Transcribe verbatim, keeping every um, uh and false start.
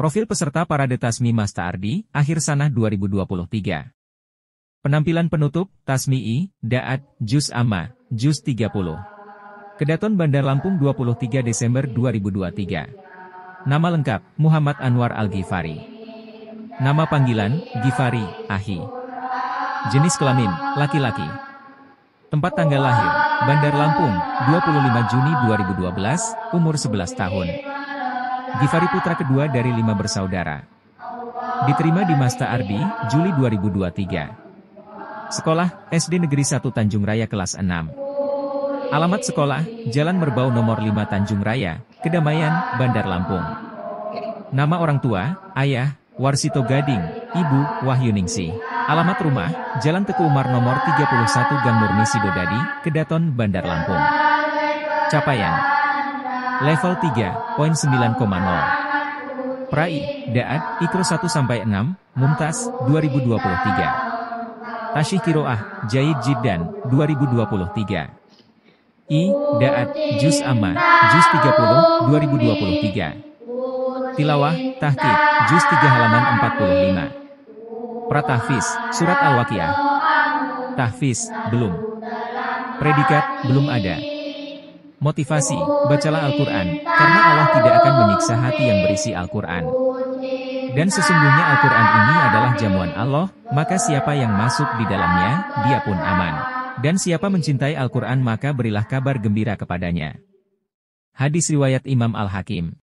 Profil peserta Parade Tasmi Masta Ardi, akhir sanah dua ribu dua puluh tiga. Penampilan penutup, Tasmi I, Daat, Juz Amma, Juz tiga puluh. Kedaton Bandar Lampung dua puluh tiga Desember dua ribu dua puluh tiga. Nama lengkap, Muhammad Anwar Al-Ghifari. Nama panggilan, Ghifari, Ahi. Jenis kelamin, laki-laki. Tempat tanggal lahir, Bandar Lampung, dua puluh lima Juni dua ribu dua belas, umur sebelas tahun. Ghifari putra kedua dari lima bersaudara. Diterima di Masta Ardi, Juli dua ribu dua puluh tiga. Sekolah, S D Negeri satu Tanjung Raya kelas enam. Alamat sekolah, Jalan Merbau nomor lima Tanjung Raya, Kedamaian, Bandar Lampung. Nama orang tua, ayah, Warsito Gading, ibu, Wahyuningsih. Alamat rumah, Jalan Teku Umar nomor tiga puluh satu Gang Murni Sidodadi, Kedaton, Bandar Lampung. Capaian level tiga koma sembilan koma nol. Prai, Daat, Ikro satu sampai enam, Mumtaz, dua ribu dua puluh tiga. Tasyih Kiroah, Jaid Jiddan, dua ribu dua puluh tiga. I, Daat, Juz Amma, Juz tiga puluh, dua ribu dua puluh tiga. Tilawah, Tahqiq, Juz tiga halaman empat puluh lima. Pratahfiz, Surat Al-Waqiah. Tahfiz, belum. Predikat, belum ada. Motivasi, bacalah Al-Quran, karena Allah tidak akan menyiksa hati yang berisi Al-Quran. Dan sesungguhnya Al-Quran ini adalah jamuan Allah, maka siapa yang masuk di dalamnya, dia pun aman. Dan siapa mencintai Al-Quran maka berilah kabar gembira kepadanya. Hadis riwayat Imam Al-Hakim.